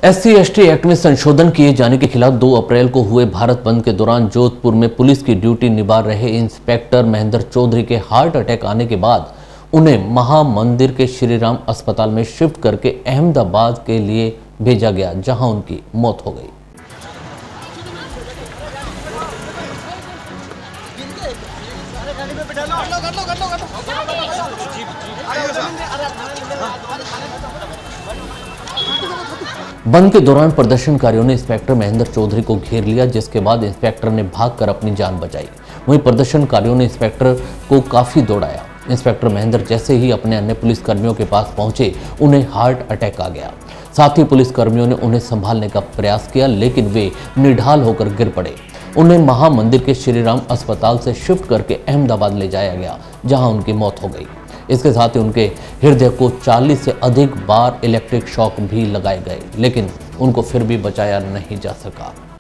SC/ST act में संशोधन किए जाने के खिलाफ 2 अप्रैल को हुए भारत बंद के दौरान जोधपुर में पुलिस की ड्यूटी निभा रहे इंस्पेक्टर महेंद्र चौधरी के हार्ट अटैक आने के बाद उन्हें महामंदिर के श्रीराम अस्पताल में शिफ्ट करके अहमदाबाद के लिए भेजा गया, जहां उनकी मौत हो गई। बंद के दौरान प्रदर्शनकारियों ने इंस्पेक्टर महेंद्र चौधरी को घेर लिया, जिसके बाद इंस्पेक्टर ने भागकर अपनी जान बचाई। वहीं प्रदर्शनकारियों ने इंस्पेक्टर को काफी दौड़ाया। इंस्पेक्टर महेंद्र जैसे ही अपने अन्य पुलिसकर्मियों के पास पहुंचे, उन्हें हार्ट अटैक आ गया। साथ ही पुलिसकर्मियों ने उन्हें संभालने का प्रयास किया, लेकिन वे निढाल होकर गिर पड़े। उन्हें महामंदिर के श्रीराम अस्पताल से शिफ्ट करके अहमदाबाद ले जाया गया, जहां उनकी मौत हो गई। इसके साथ ही उनके हृदय को 40 से अधिक बार इलेक्ट्रिक शॉक भी लगाए गए, लेकिन उनको फिर भी बचाया नहीं जा सका।